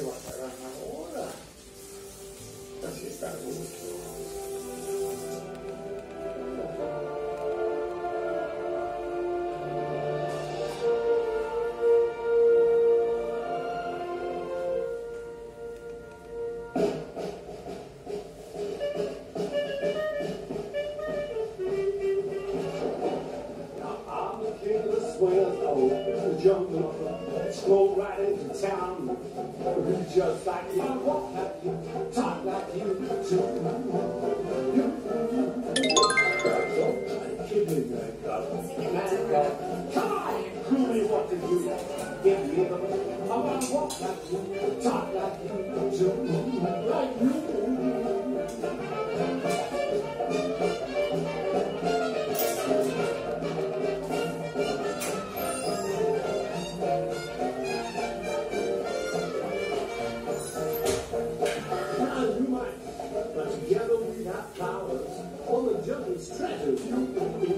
arrivare ora. Così sta tutto. The jungle, stroll right into town. Be just like you, walk like you, talk like you, too. Give me that man, come on, prove me what to do. Give me the, I wanna walk like you, talk like you, too, like you. Together we have powers, all the jungle's treasures.